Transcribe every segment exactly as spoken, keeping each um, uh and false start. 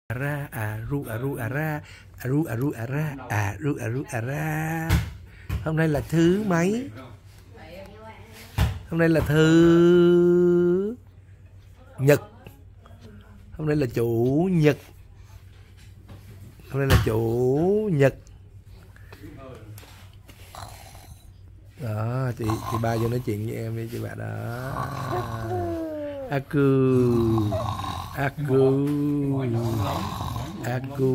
ra à ru à ru à ra à ru à ru à ra à ru à ru à ra. Hôm nay là thứ mấy? Hôm nay là thứ nhật. Hôm nay là chủ nhật. Hôm nay là chủ nhật. Đó, chị chị ba vô nói chuyện với em đi chị bạn đó. Aku Aku Aku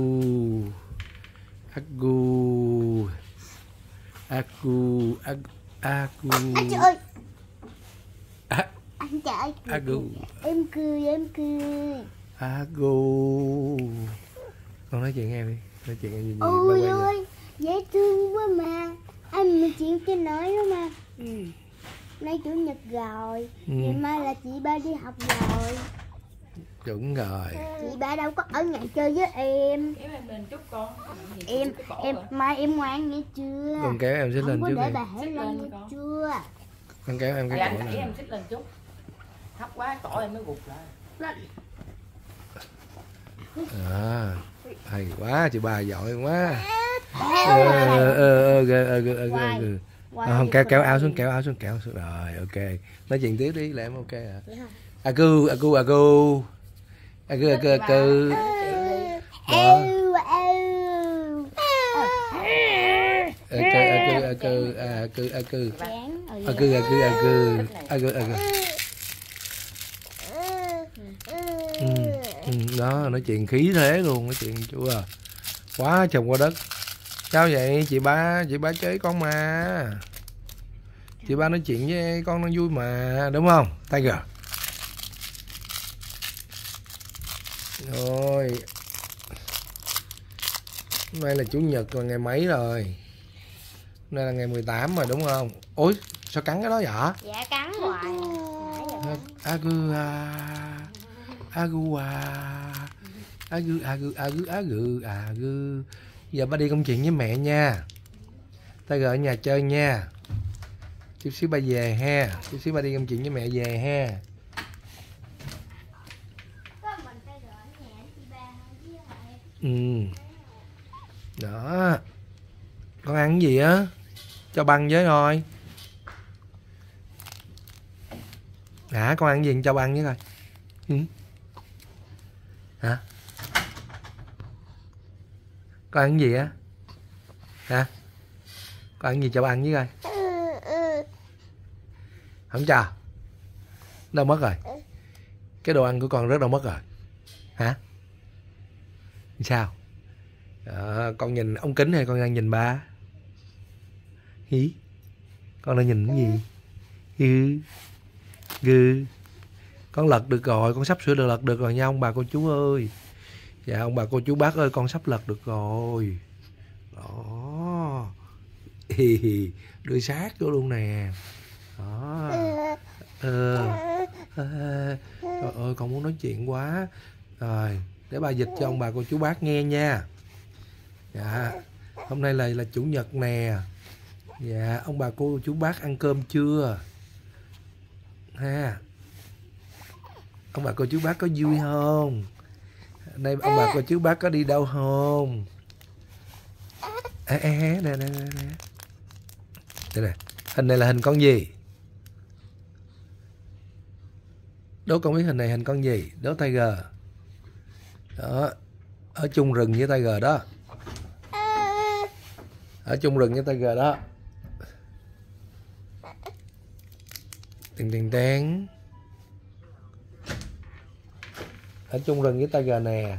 Aku Aku Aku Anh chị ơi. À, Anh trời. Aku Em cười em cười. Aku. Con nói chuyện em đi. Nói chuyện em gì gì. Ôi ơi, dễ thương quá mà. Anh mà chịu cái nói đó mà. Ừ. Nay chủ nhật rồi, ừ. Ngày mai là chị ba đi học rồi. Đúng rồi. Chị ba đâu có ở nhà chơi với em. Kéo em lên chút con. Em em mai em ngoan nghe chưa? Con kéo em xích lên trước đi. Không đi. có để bà Hãy lên nghe chưa? Con kéo em cái Dạ, cổ anh này. em xích lên chút. Thấp quá cổ em mới gục lại. À, hay quá, chị ba giỏi quá. Ờ ờ ờ ờ ờ không kéo kéo áo xuống kéo áo xuống kéo xuống rồi ok nói chuyện tiếp đi là em ok à. Aku aku aku aku aku aku aku aku aku aku aku aku aku aku đó nói chuyện khí thế luôn nói chuyện chưa quá chồng qua đất. Sao vậy chị ba chị ba chơi con mà chị ba nói chuyện với con nó vui mà đúng không Tiger? Rồi hôm nay là chủ nhật là ngày mấy rồi? Hôm nay là ngày mười tám rồi đúng không? Ôi sao cắn cái đó vậy? Dạ cắn hoài. Agu a agu a agu agu agu agu agu. Giờ ba đi công chuyện với mẹ nha. Tiger ở nhà chơi nha. Chút xíu ba về ha. Chút xíu ba đi công chuyện với mẹ về ha. Ừ. Đó. Con ăn cái gì á? Cho băng với thôi. Hả? Con ăn cái gì cho băng với coi. Ừ. Hả? Con ăn cái gì á? Hả? Con ăn gì cho ăn với coi. Không cho. Đâu mất rồi? Cái đồ ăn của con rớt đâu mất rồi? Hả? Sao? À, con nhìn ống kính hay con đang nhìn ba? Hí? Con đang nhìn cái gì? Hư? Gư? Con lật được rồi, con sắp sửa được lật được rồi nha ông bà cô chú ơi. Dạ ông bà cô chú bác ơi con sắp lật được rồi. Đó. Đưa sát vô luôn nè. Đó. Ờ. À. Trời ơi con muốn nói chuyện quá. Rồi để bà dịch cho ông bà cô chú bác nghe nha. Dạ hôm nay là là chủ nhật nè. Dạ ông bà cô chú bác ăn cơm chưa ha? Ông bà cô chú bác có vui không? Đây ông bà cô chú bác có đi đâu không? Ê, ê, ê, nè, nè, nè, nè. Đây nè. Hình này là hình con gì? Đố con biết hình này hình con gì? Đố Tiger. Đó. Ở chung rừng với Tiger đó. Ở chung rừng với Tiger đó. Tiền tiền tiền. Ở chung rừng với Tiger nè.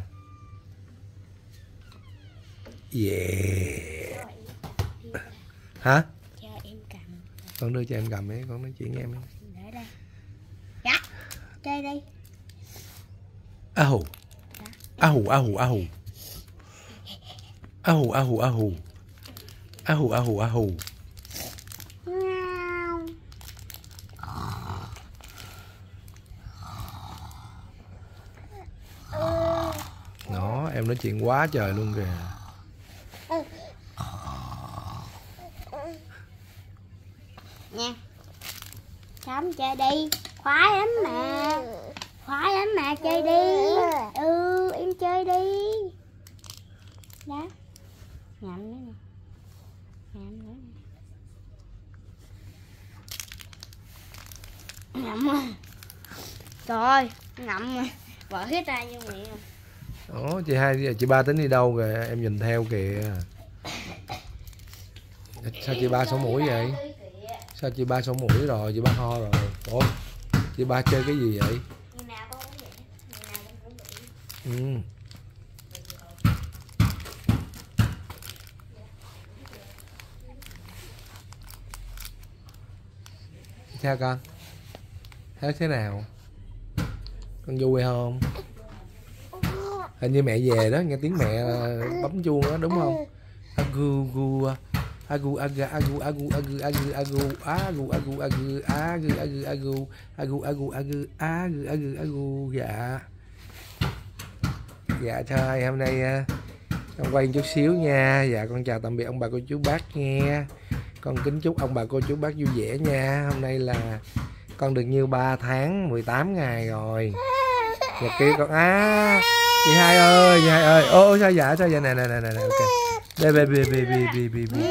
Yeah. Hả? Cho em cầm. Con đưa cho em cầm ấy, con nói chuyện với em ấy. Để đây. Dạ. Chơi đi. A hù. A hù a hù a hù. A hù a hù a hù. A hù a hù a hù. Đó, em nói chuyện quá trời luôn kìa. Nha. Không chơi đi. Khoái lắm mà. Khoái lắm mà chơi đi. Ừ, em chơi đi. Đó. Ngậm nữa nè. Ngậm nữa nè. Ngậm rồi. Trời ơi, ngậm rồi. Vỡ hết ra như mẹ. Ủa chị hai chị ba tính đi đâu kìa, em nhìn theo kìa. Sao chị ba sổ mũi vậy? Sao chị ba sổ mũi rồi, chị ba ho rồi. Ủa, chị ba chơi cái gì vậy? Ngày nào con cũng vậy. Ngày nào con cũng bị. Ừ. Sao con? Thấy thế nào? Con vui không? Hình như mẹ về đó, nghe tiếng mẹ bấm chuông đó đúng không? Agu gu agu aga agu agu agu agu agu agu agu agu agu agu agu agu agu agu agu agu agu dạ. Dạ thôi hôm nay con quay chút xíu nha. Dạ con chào tạm biệt ông bà cô chú bác nghe. Con kính chúc ông bà cô chú bác vui vẻ nha. Hôm nay là con được nhiêu ba tháng mười tám ngày rồi. Nhật ký con á. Chị hai ơi, chị hai ơi. Ô sao dạ sao dạ nè nè nè nè ok. Bê bê bê bê bê bê bê bê.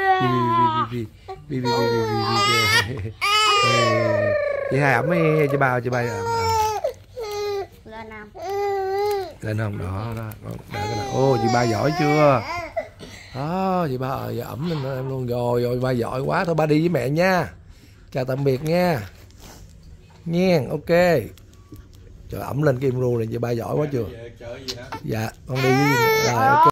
Chị hai ẩm ấy, chị ba chị ba ẩm. Lên không? Lên không đó đó. Đợi cái nào. Ô chị ba giỏi chưa? Đó, chị ba ơi ẩm lên em luôn rồi, rồi ba giỏi quá thôi ba đi với mẹ nha. Chào tạm biệt nha. Nha, ok. Trời ẩm lên kim ru này chị ba giỏi quá chưa? Dạ, con đi với rồi ok.